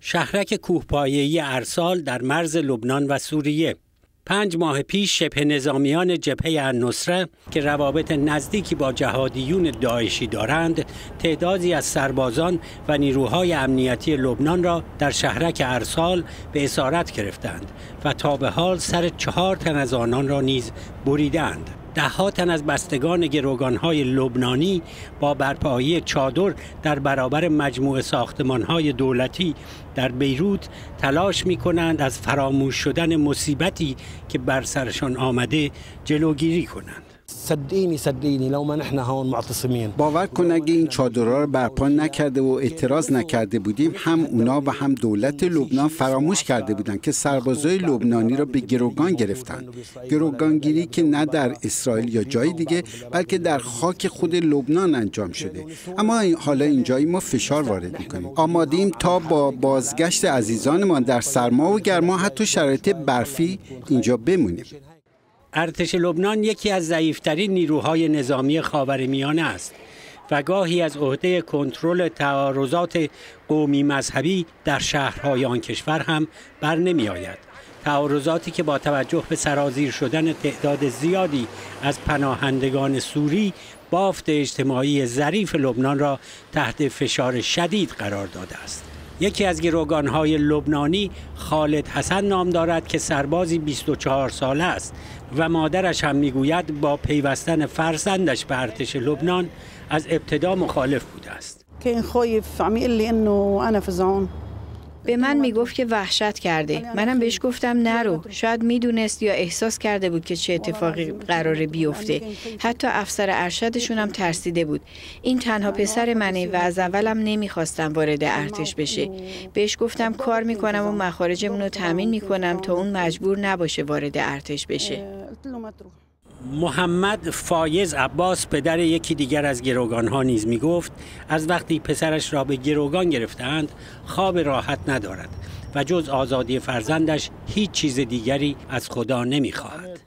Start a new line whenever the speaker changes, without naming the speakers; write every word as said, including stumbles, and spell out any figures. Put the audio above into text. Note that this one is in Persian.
شهرک کوهپایه‌ای ارسال در مرز لبنان و سوریه. پنج ماه پیش شبه نظامیان جبهه النصره که روابط نزدیکی با جهادیون داعشی دارند، تعدادی از سربازان و نیروهای امنیتی لبنان را در شهرک ارسال به اسارت گرفتند و تا به حال سر چهار تن از آنان را نیز بریدند. ده‌ها تن از بستگان گروگان‌های لبنانی با برپایی چادر در برابر مجموعه ساختمان‌های دولتی در بیروت تلاش می‌کنند از فراموش شدن مصیبتی که بر سرشان آمده جلوگیری کنند.
صدقيني صدقيني لو ما نحن هون معتصمين.
باور کن اگه این چادرها رو برپا نکرده و اعتراض نکرده بودیم، هم اونا و هم دولت لبنان فراموش کرده بودند که سربازای لبنانی را به گروگان گرفتند. گروگانگیری که نه در اسرائیل یا جای دیگه بلکه در خاک خود لبنان انجام شده. اما حالا اینجایی ما فشار وارد میکنیم. آمادیم تا با بازگشت عزیزانمان در سرما و گرما حتی شرایط برفی اینجا بمونیم.
ارتش لبنان یکی از ضعیف‌ترین نیروهای نظامی خاورمیانه است و گاهی از عهده کنترل تعارضات قومی مذهبی در شهرهای آن کشور هم بر نمی آید. تعارضاتی که با توجه به سرازیر شدن تعداد زیادی از پناهندگان سوری بافت اجتماعی ظریف لبنان را تحت فشار شدید قرار داده است. یکی از گروگان‌های لبنانی خالد حسن نام دارد که سربازی بیست و چهار ساله است و مادرش هم میگوید با پیوستن فرزندش به ارتش لبنان از ابتدا مخالف بوده است.
به من میگفت که وحشت کرده. منم بهش گفتم نرو. شاید میدونست یا احساس کرده بود که چه اتفاقی قراره بیفته. حتی افسر ارشدشون هم ترسیده بود. این تنها پسر منه و از اولم نمیخواستم وارد ارتش بشه. بهش گفتم کار میکنم و مخارجمون رو تامین میکنم تا اون مجبور نباشه وارد ارتش بشه.
محمد فایز عباس پدر یکی دیگر از گروگان‌ها نیز میگفت از وقتی پسرش را به گروگان گرفتند خواب راحت ندارد و جز آزادی فرزندش هیچ چیز دیگری از خدا نمیخواهد.